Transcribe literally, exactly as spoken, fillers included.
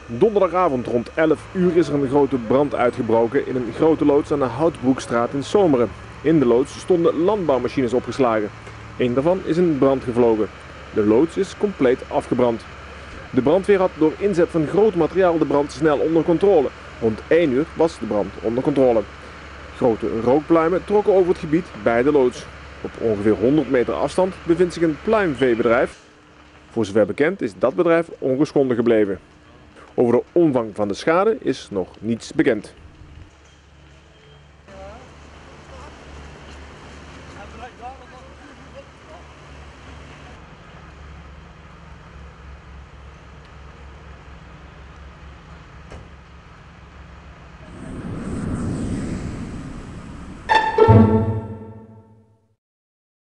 Donderdagavond rond elf uur is er een grote brand uitgebroken in een grote loods aan de Houtbroekstraat in Zomeren. In de loods stonden landbouwmachines opgeslagen. Eén daarvan is in brand gevlogen. De loods is compleet afgebrand. De brandweer had door inzet van groot materiaal de brand snel onder controle. Rond één uur was de brand onder controle. Grote rookpluimen trokken over het gebied bij de loods. Op ongeveer honderd meter afstand bevindt zich een pluimveebedrijf. Voor zover bekend is dat bedrijf ongeschonden gebleven. Over de omvang van de schade is nog niets bekend.